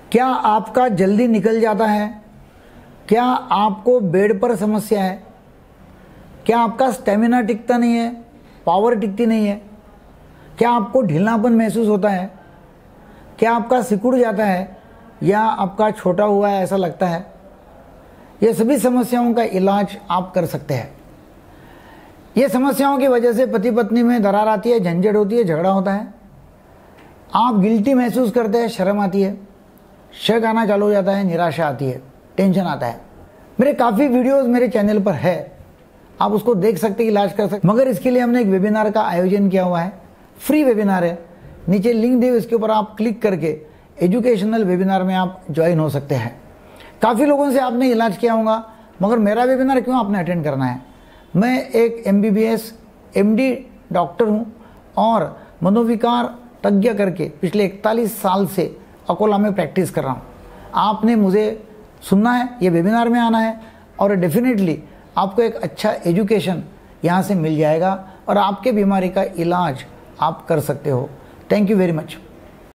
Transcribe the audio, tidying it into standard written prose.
क्या आपका जल्दी निकल जाता है? क्या आपको बेड पर समस्या है? क्या आपका स्टेमिना टिकता नहीं है, पावर टिकती नहीं है? क्या आपको ढीलापन महसूस होता है? क्या आपका सिकुड़ जाता है या आपका छोटा हुआ है ऐसा लगता है? ये सभी समस्याओं का इलाज आप कर सकते हैं। ये समस्याओं की वजह से पति पत्नी में दरार आती है, झंझट होती है, झगड़ा होता है, आप गिल्टी महसूस करते हैं, शर्म आती है, शक आना चालू हो जाता है, निराशा आती है, टेंशन आता है। मेरे काफ़ी वीडियोस मेरे चैनल पर है, आप उसको देख सकते हैं, इलाज कर सकते। मगर इसके लिए हमने एक वेबिनार का आयोजन किया हुआ है, फ्री वेबिनार है, नीचे लिंक दी, इसके ऊपर आप क्लिक करके एजुकेशनल वेबिनार में आप ज्वाइन हो सकते हैं। काफ़ी लोगों से आपने इलाज किया होगा, मगर मेरा वेबिनार क्यों आपने अटेंड करना है? मैं एक MBBS MD डॉक्टर हूँ और मनोविकार तज्ञ करके पिछले 41 साल से अकोला में प्रैक्टिस कर रहा हूँ। आपने मुझे सुनना है, ये वेबिनार में आना है और डेफिनेटली आपको एक अच्छा एजुकेशन यहाँ से मिल जाएगा और आपके बीमारी का इलाज आप कर सकते हो। Thank you very much.